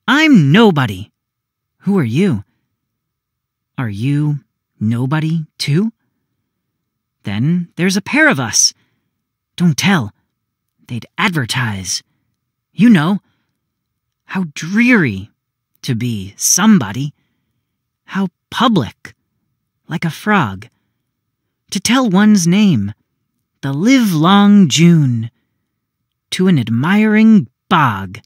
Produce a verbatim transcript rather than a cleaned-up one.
I'm nobody. Who are you? Are you nobody, too? Then there's a pair of us. Don't tell. They'd advertise. You know. How dreary to be somebody. How public, like a frog. To tell one's name, the livelong June, to an admiring bog.